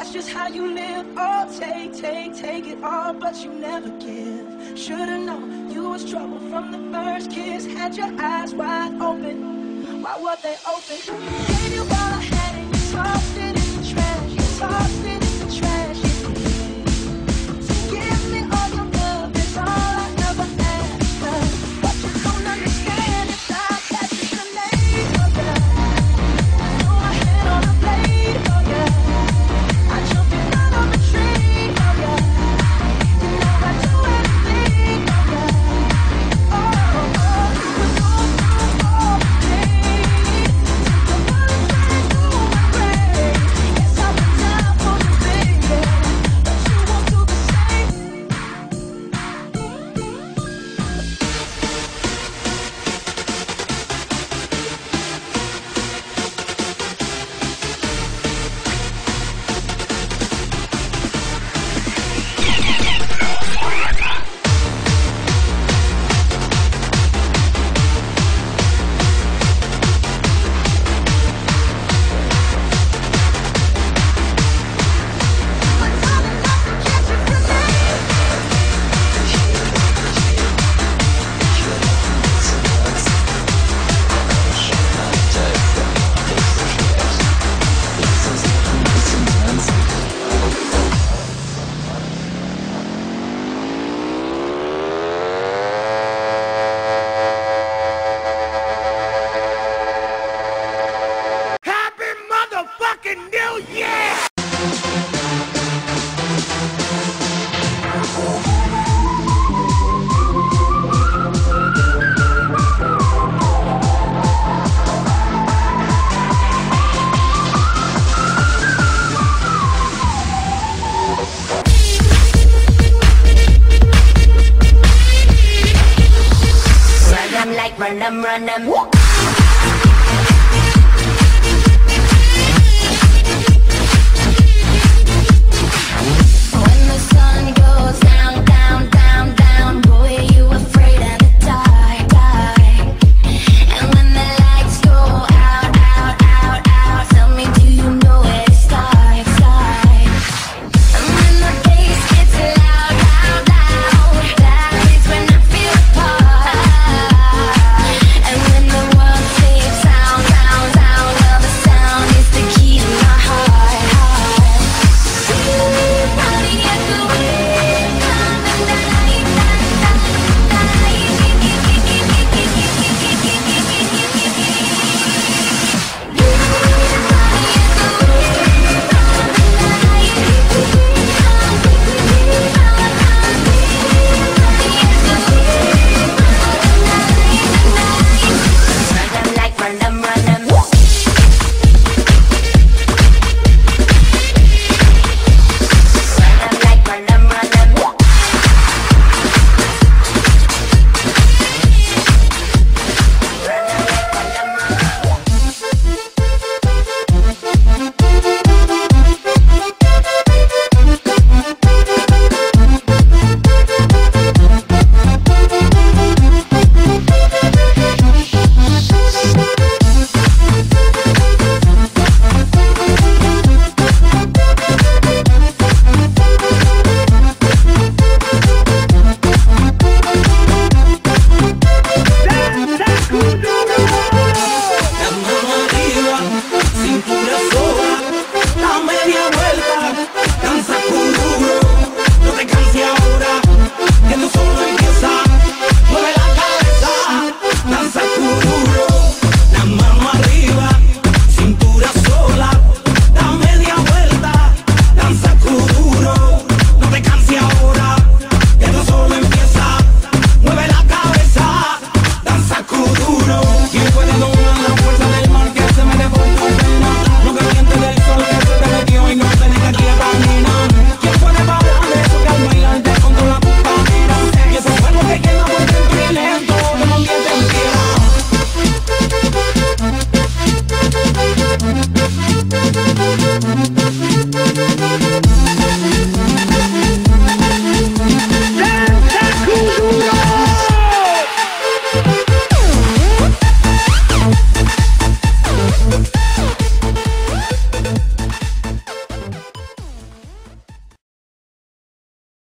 That's just how you live. Oh, take it all, but you never give. Should've known you was trouble from the first kiss. Had your eyes wide open. Why were they open? Gave you all I had and you tossed it in the trash. You tossed it in the trash. Give me all your love, it's all I ever asked. But you don't understand if I catch you grenade for ya. Throw my head on a blade for ya. I jump in front of a tree for ya. You know I do anything for ya. We're going through all the pain. Take the bullets right through my brain. Yes, I've been down for you, baby, but you won't do the same. Happy motherfucking New Year! Run 'em like run 'em, run 'em.